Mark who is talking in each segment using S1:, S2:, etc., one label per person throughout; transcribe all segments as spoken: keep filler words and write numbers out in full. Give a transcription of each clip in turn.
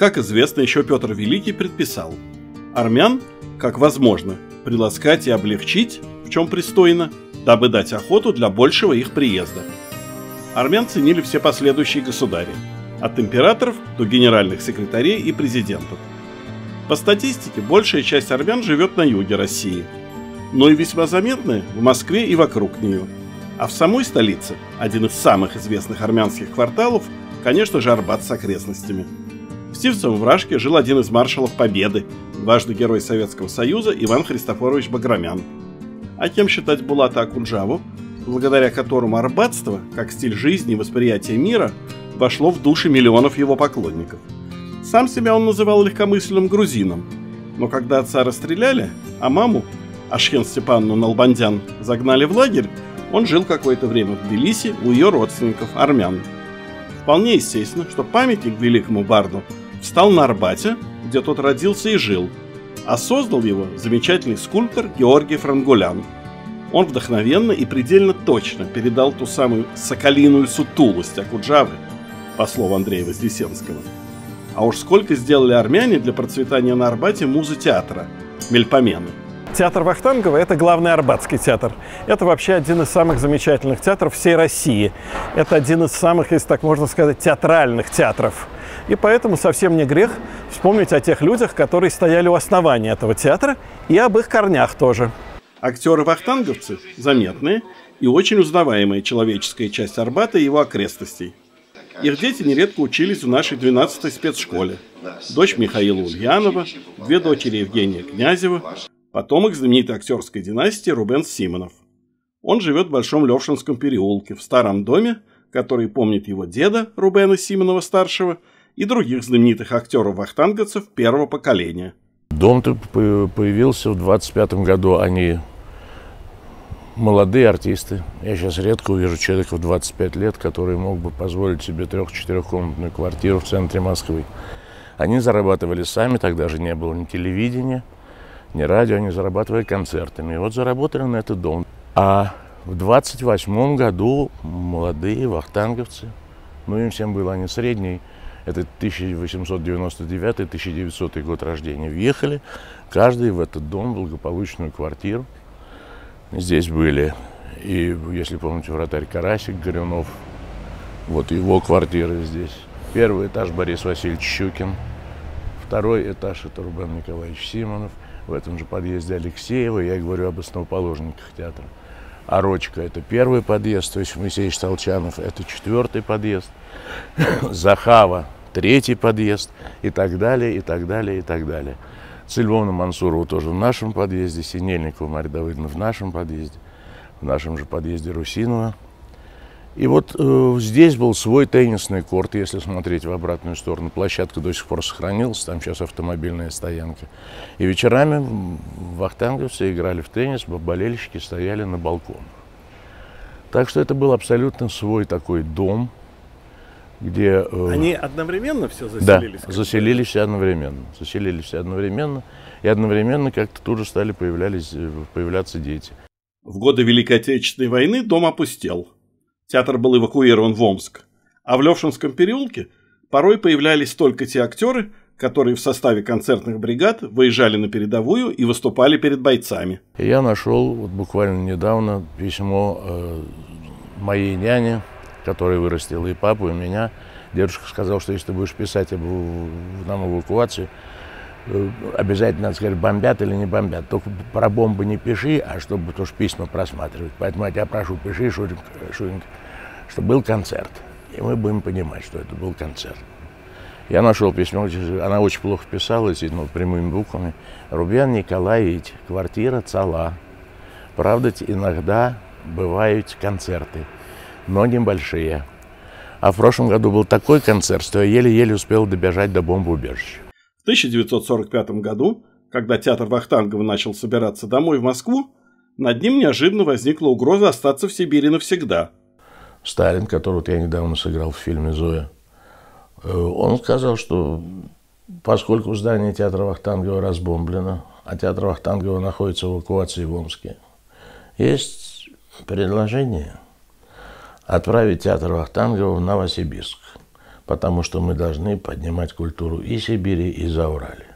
S1: как известно, еще Петр Великий предписал: армян, как возможно, приласкать и облегчить, в чем пристойно, дабы дать охоту для большего их приезда. Армян ценили все последующие государи, от императоров до генеральных секретарей и президентов. По статистике, большая часть армян живет на юге России, но и весьма заметная в Москве и вокруг нее. А в самой столице один из самых известных армянских кварталов, конечно же, Арбат с окрестностями. В Сивцевом Вражке жил один из маршалов Победы, дважды Герой Советского Союза Иван Христофорович Баграмян. А кем считать Булата Акуджаву, благодаря которому арбатство, как стиль жизни и восприятие мира, вошло в души миллионов его поклонников? Сам себя он называл легкомысленным грузином, но когда отца расстреляли, а маму, Ашхен Степанну Налбандян, загнали в лагерь, он жил какое-то время в Тбилиси у ее родственников армян. Вполне естественно, что памятник великому барду встал на Арбате, где тот родился и жил, а создал его замечательный скульптор Георгий Франгулян. Он вдохновенно и предельно точно передал ту самую соколиную сутулость Акуджавы, по слову Андрея Вознесенского. А уж сколько сделали армяне для процветания на Арбате музы театра – Мельпомены.
S2: Театр Вахтангова – это главный арбатский театр. Это вообще один из самых замечательных театров всей России. Это один из самых, если так можно сказать, театральных театров. И поэтому совсем не грех вспомнить о тех людях, которые стояли у основания этого театра, и об их корнях тоже.
S1: Актеры-вахтанговцы – заметные и очень узнаваемая человеческая часть Арбата и его окрестностей. Их дети нередко учились в нашей двенадцатой спецшколе. Дочь Михаила Ульянова, две дочери Евгения Князева, потомок знаменитой актерской династии Рубен Симонов. Он живет в Большом Левшинском переулке, в старом доме, который помнит его деда Рубена Симонова-старшего и других знаменитых актеров-вахтанговцев первого поколения.
S3: Дом-то появился в двадцать пятом году. Они молодые артисты. Я сейчас редко увижу человека в двадцать пять лет, который мог бы позволить себе трех-четырехкомнатную квартиру в центре Москвы. Они зарабатывали сами, тогда же не было ни телевидения, ни радио, они зарабатывали концертами. И вот заработали на этот дом. А в двадцать восьмом году молодые вахтанговцы, ну им всем было, они средний, это тысяча восемьсот девяносто девятый — тысяча девятисотый год рождения, въехали каждый в этот дом, в благополучную квартиру. Здесь были, и, если помните, вратарь Карасик Горюнов, вот его квартира здесь. Первый этаж Борис Васильевич Щукин, второй этаж это Рубен Николаевич Симонов, в этом же подъезде Алексеева, я говорю об основоположниках театра. Орочка – это первый подъезд, то есть Моисеевич Толчанов – это четвертый подъезд, Захава – третий подъезд, и так далее, и так далее, и так далее. Цильвона Мансурова тоже в нашем подъезде, Синельникова Марья Давыдовна в нашем подъезде, в нашем же подъезде Русинова. И вот э, здесь был свой теннисный корт, если смотреть в обратную сторону. Площадка до сих пор сохранилась, там сейчас автомобильная стоянка. И вечерами вахтанговцы играли в теннис, болельщики стояли на балконах. Так что это был абсолютно свой такой дом, где... Э,
S2: Они одновременно все заселились?
S3: Да, заселились все одновременно. Заселились все одновременно. И одновременно как-то тут же стали появлялись, появляться дети.
S1: В годы Великой Отечественной войны дом опустел. Театр был эвакуирован в Омск, а в Левшинском переулке порой появлялись только те актеры, которые в составе концертных бригад выезжали на передовую и выступали перед бойцами.
S3: Я нашел вот буквально недавно письмо э, моей няне, которая вырастила и папу, и меня. Дедушка сказал, что если ты будешь писать об, нам эвакуацию, э, обязательно надо сказать, бомбят или не бомбят. Только про бомбы не пиши, а чтобы тоже письма просматривать. Поэтому я тебя прошу, пиши, Шуренька, Шуренька, что был концерт. И мы будем понимать, что это был концерт. Я нашел письмо, она очень плохо писалась, ну, прямыми буквами. Рубен Николаевич, квартира цела. Правда, иногда бывают концерты, но небольшие. А в прошлом году был такой концерт, что я еле-еле успел добежать до бомбоубежища.
S1: В тысяча девятьсот сорок пятом году, когда театр Вахтангова начал собираться домой в Москву, над ним неожиданно возникла угроза остаться в Сибири навсегда.
S3: Сталин, которого я недавно сыграл в фильме «Зоя», он сказал, что поскольку здание театра Вахтангова разбомблено, а театр Вахтангова находится в эвакуации в Омске, есть предложение отправить театр Вахтангова в Новосибирск. потому что мы должны поднимать культуру и Сибири, и Зауралья.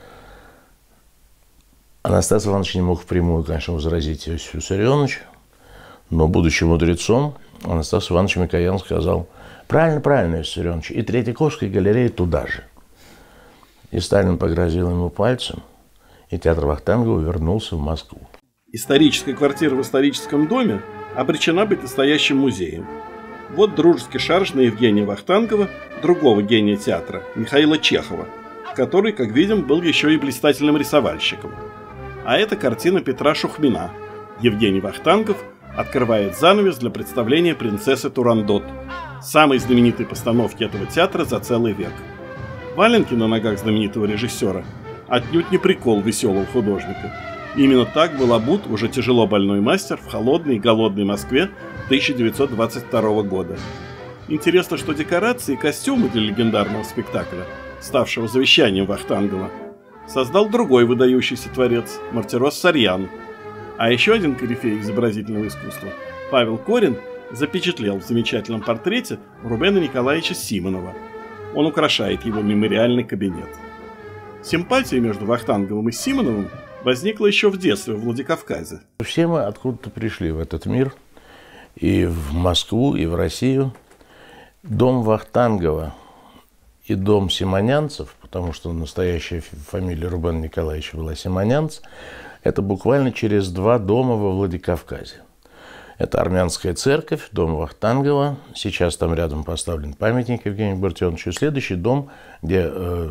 S3: Анастас Иванович не мог впрямую, конечно, возразить Иосифу Виссарионовичу, но, будучи мудрецом, Анастас Иванович Микоян сказал: правильно, правильно, Иосиф Виссарионович, и Третьяковская галерея туда же. И Сталин погрозил ему пальцем, и театр Вахтангова вернулся в Москву.
S1: Историческая квартира в историческом доме обречена быть настоящим музеем. Вот дружеский шарж на Евгения Вахтангова, другого гения театра, Михаила Чехова, который, как видим, был еще и блистательным рисовальщиком. А это картина Петра Шухмина. Евгений Вахтангов открывает занавес для представления принцессы Турандот, самой знаменитой постановки этого театра за целый век. Валенки на ногах знаменитого режиссера отнюдь не прикол веселого художника. Именно так был обут уже тяжело больной мастер в холодной и голодной Москве тысяча девятьсот двадцать второго года. Интересно, что декорации и костюмы для легендарного спектакля, ставшего завещанием Вахтангова, создал другой выдающийся творец – Мартирос Сарьян. А еще один корифей изобразительного искусства, Павел Корин, запечатлел в замечательном портрете Рубена Николаевича Симонова. Он украшает его мемориальный кабинет. Симпатия между Вахтанговым и Симоновым возникла еще в детстве в Владикавказе.
S3: Все мы откуда-то пришли в этот мир, и в Москву, и в Россию. Дом Вахтангова и дом Симонянцев, потому что настоящая фамилия Рубена Николаевича была Симонянц, это буквально через два дома во Владикавказе. Это армянская церковь, дом Вахтангова. Сейчас там рядом поставлен памятник Евгению Багратионовичу. Следующий дом, где э,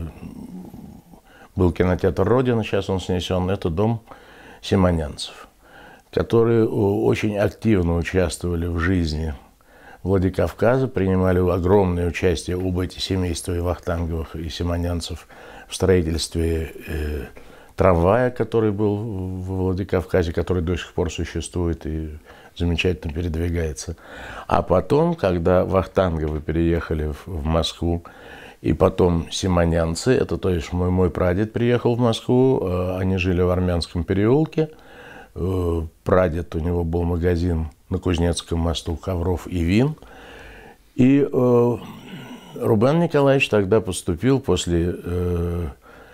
S3: был кинотеатр «Родина», сейчас он снесен, это дом Симонянцев, которые очень активно участвовали в жизни Владикавказа, принимали огромное участие оба эти семейства, и Вахтанговых, и Симонянцев, в строительстве э, трамвая, который был в Владикавказе, который до сих пор существует и замечательно передвигается. А потом, когда Вахтанговы переехали в, в Москву, и потом симонянцы, это то есть мой, мой прадед приехал в Москву, э, они жили в Армянском переулке, э, прадед, у него был магазин на Кузнецком мосту ковров и вин, и э, Рубен Николаевич тогда поступил после, э,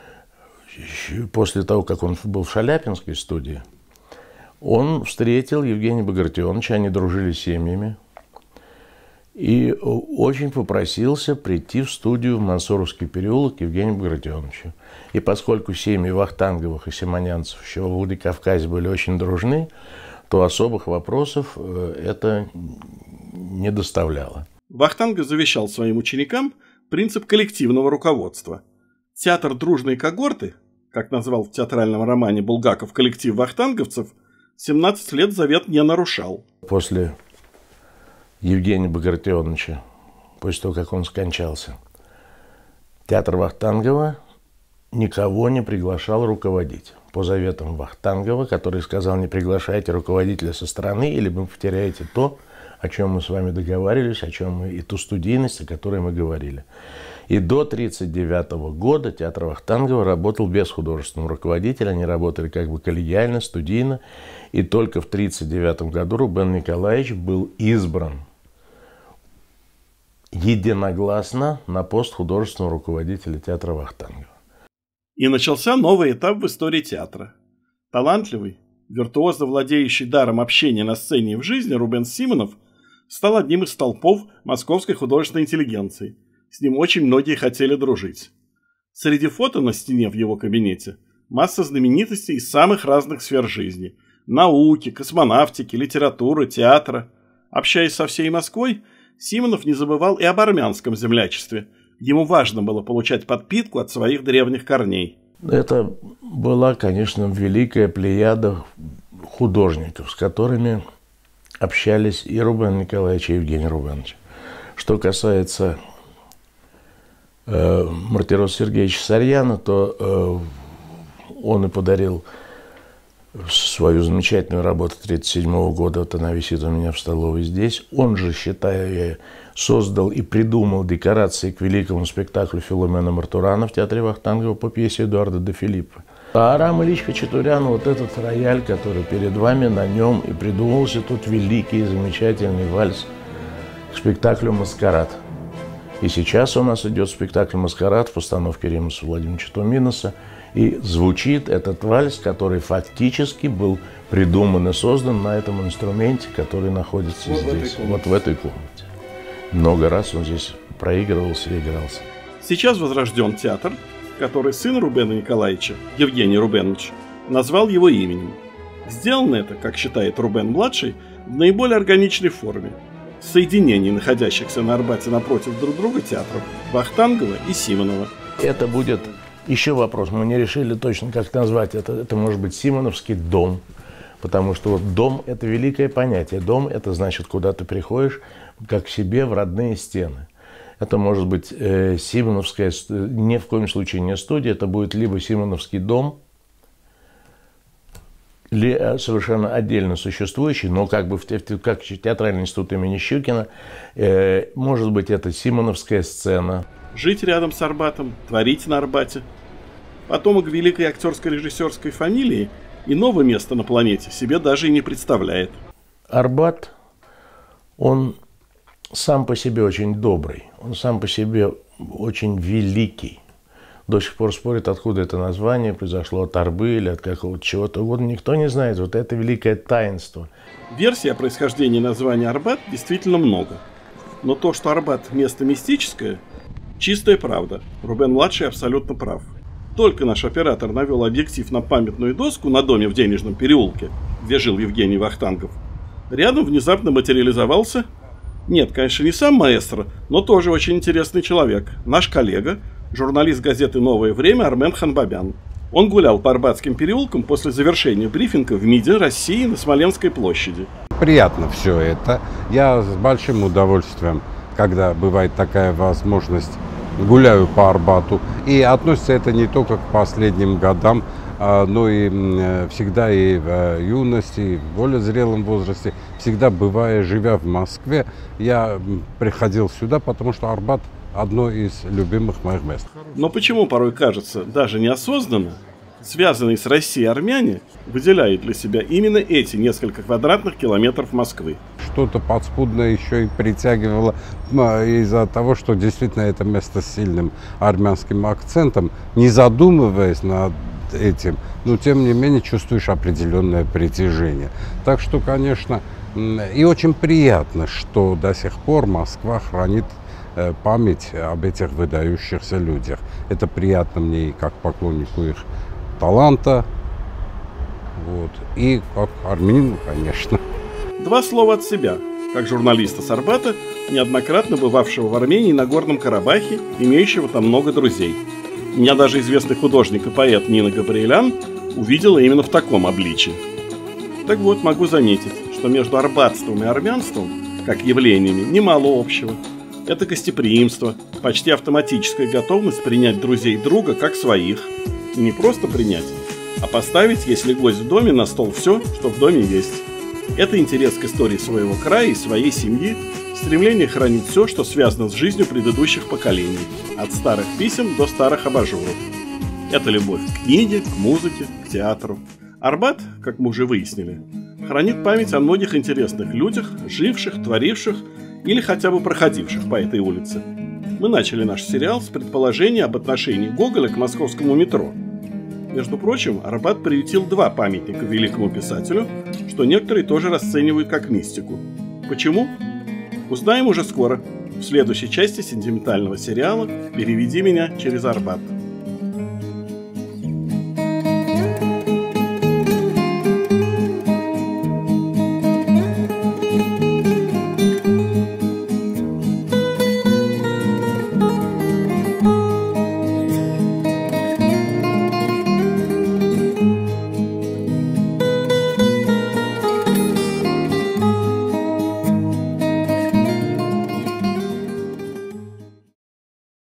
S3: после того, как он был в Шаляпинской студии, он встретил Евгения Багратионовича, они дружили с семьями, и очень попросился прийти в студию в Мансуровский переулок к Евгению Багратионовичу. И поскольку семьи Вахтанговых и Симонянцев еще в Владикавказе были очень дружны, то особых вопросов это не доставляло.
S1: Вахтангов завещал своим ученикам принцип коллективного руководства. Театр дружной когорты, как назвал в театральном романе Булгаков коллектив вахтанговцев, семнадцать лет завет не нарушал.
S3: После Евгения Багратионовича, после того, как он скончался, театр Вахтангова никого не приглашал руководить. По заветам Вахтангова, который сказал: не приглашайте руководителя со стороны, или вы потеряете то, о чем мы с вами договаривались, о чем мы, и ту студийность, о которой мы говорили. И до тысяча девятьсот тридцать девятого года театр Вахтангова работал без художественного руководителя, они работали как бы коллегиально, студийно, и только в тысяча девятьсот тридцать девятом году Рубен Николаевич был избран единогласно на пост художественного руководителя театра Вахтангова.
S1: И начался новый этап в истории театра. Талантливый, виртуозно владеющий даром общения на сцене и в жизни Рубен Симонов стал одним из столпов московской художественной интеллигенции. С ним очень многие хотели дружить. Среди фото на стене в его кабинете масса знаменитостей из самых разных сфер жизни – науки, космонавтики, литературы, театра. Общаясь со всей Москвой, Симонов не забывал и об армянском землячестве. Ему важно было получать подпитку от своих древних корней.
S3: Это была, конечно, великая плеяда художников, с которыми общались и Рубен Николаевич, и Евгений Рубенович. Что касается э, Мартироса Сергеевича Сарьяна, то э, он и подарил свою замечательную работу тысяча девятьсот тридцать седьмого года, вот она висит у меня в столовой здесь. Он же, считаю, создал и придумал декорации к великому спектаклю Филомена Мартурана в театре Вахтангова по пьесе Эдуарда де Филиппа. А Арам Ильич Хачатурян, вот этот рояль, который перед вами, на нем и придумался тут великий, замечательный вальс к спектаклю «Маскарад». И сейчас у нас идет спектакль «Маскарад» в постановке Римаса Владимировича Туминоса. И звучит этот вальс, который фактически был придуман и создан на этом инструменте, который находится вот здесь, в вот в этой комнате. Много раз он здесь проигрывался и игрался.
S1: Сейчас возрожден театр, который сын Рубена Николаевича, Евгений Рубенович, назвал его именем. Сделано это, как считает Рубен-младший, в наиболее органичной форме. Соединение находящихся на Арбате напротив друг друга театров Вахтангова и Симонова.
S3: Это будет еще вопрос. Мы не решили точно, как назвать это. Это может быть Симоновский дом. Потому что вот дом – это великое понятие. Дом – это значит, куда ты приходишь, как к себе в родные стены. Это может быть э, Симоновская, ни в коем случае не студия, это будет либо Симоновский дом, ли, совершенно отдельно существующий, но как бы в, как театральный институт имени Щукина, э, может быть, это Симоновская сцена.
S1: Жить рядом с Арбатом, творить на Арбате. Потомок великой актерской режиссерской фамилии иного места на планете себе даже и не представляет.
S3: Арбат, он сам по себе очень добрый, он сам по себе очень великий. До сих пор спорят, откуда это название произошло, от Арбы или от какого-то чего-то угодно. Никто не знает. Вот это великое таинство.
S1: Версий о происхождении названия Арбат действительно много. Но то, что Арбат место мистическое, чистая правда. Рубен-младший абсолютно прав. Только наш оператор навел объектив на памятную доску на доме в Денежном переулке, где жил Евгений Вахтангов, рядом внезапно материализовался, нет, конечно, не сам маэстро, но тоже очень интересный человек, наш коллега, журналист газеты «Новое время» Армен Ханбабян. Он гулял по Арбатским переулкам после завершения брифинга в МИДе России на Смоленской площади.
S4: Приятно все это. Я с большим удовольствием, когда бывает такая возможность, гуляю по Арбату. И относится это не только к последним годам, но и всегда и в юности, и в более зрелом возрасте. Всегда бывая, живя в Москве, я приходил сюда, потому что Арбат одно из любимых моих мест.
S1: Но почему порой кажется, даже неосознанно, связанные с Россией армяне выделяют для себя именно эти несколько квадратных километров Москвы?
S4: Что-то подспудно еще и притягивало из-за того, что действительно это место с сильным армянским акцентом, не задумываясь над этим, но тем не менее чувствуешь определенное притяжение. Так что, конечно, и очень приятно, что до сих пор Москва хранит память об этих выдающихся людях. Это приятно мне и как поклоннику их таланта, вот, и как армянину, конечно.
S1: Два слова от себя, как журналиста с Арбата, неоднократно бывавшего в Армении и Нагорном Карабахе, имеющего там много друзей. Меня даже известный художник и поэт Нина Габриэлян увидела именно в таком обличии. Так вот, могу заметить, что между арбатством и армянством, как явлениями, немало общего. Это гостеприимство, почти автоматическая готовность принять друзей друга как своих. И не просто принять, а поставить, если гость в доме, на стол все, что в доме есть. Это интерес к истории своего края и своей семьи, стремление хранить все, что связано с жизнью предыдущих поколений, от старых писем до старых абажуров. Это любовь к книге, к музыке, к театру. Арбат, как мы уже выяснили, хранит память о многих интересных людях, живших, творивших или хотя бы проходивших по этой улице. Мы начали наш сериал с предположения об отношении Гоголя к московскому метро. Между прочим, Арбат приютил два памятника великому писателю, что некоторые тоже расценивают как мистику. Почему? Узнаем уже скоро, в следующей части сентиментального сериала «Переведи меня через Арбат».